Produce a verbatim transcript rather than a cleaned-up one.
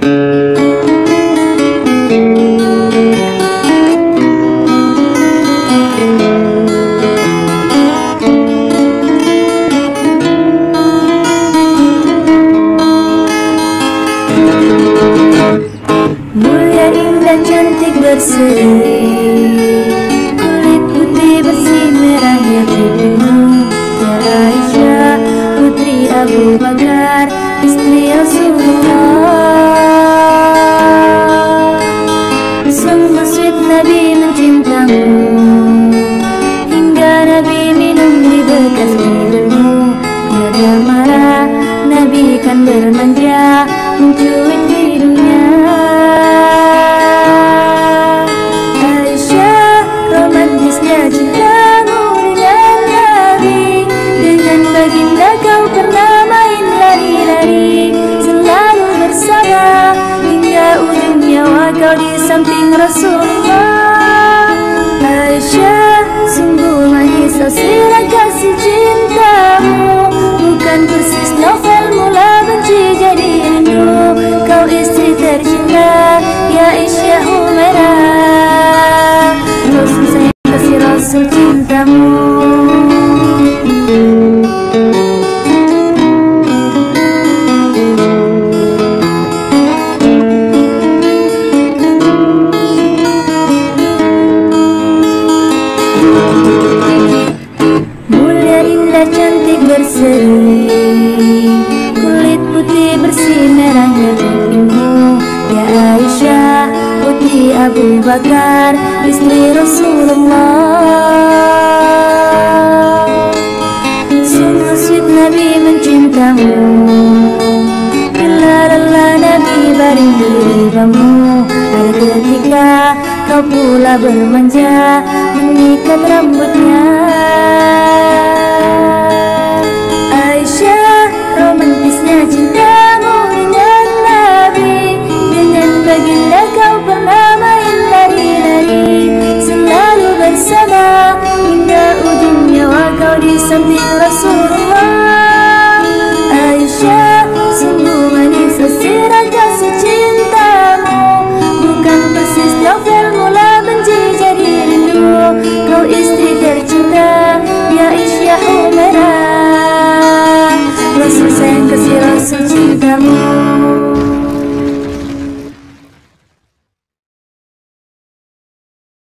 Mulia, indah, cantik, berseri, kulit putih bersih merahnya pipimu, ya Aisyah, putri Abu Bakar, istri Rasulullah. Sungguh sweet Nabi mencintamu, hingga Nabi minum di bekas bibirmu. Tiada marah, Nabi kan bermanja, mencuit hidungnya. Aisyah, romantisnya cintamu dengan Nabi. Dengan baginda kau pernah main lari-lari, selalu bersama hingga ujung nyawa kau di samping Rasulullah. Aisyah, sungguh manis sirah kasih cintamu, bukan persis novel mula benci jadi rindu. Kau istri tercinta, ya Aisyah Humairah, Rasul sayang kasih Rasul cintamu. Mulia, indah, cantik, berseri, kulit putih bersih merahnya pipimu, ya Aisyah, putri Abu Bakar, istri Rasulullah. Sungguh sweet Nabi mencintamu, bila lelah Nabi baring di ribamu. Ada ketika kau pula bermanja, mengikat rambutnya. Aisyah, romantisnya cintamu dengan Nabi. Dengan baginda kau pernah main lari-lari, selalu bersama hingga ujung nyawa kau di samping Rasulullah. Aisyah, sungguh manis sirah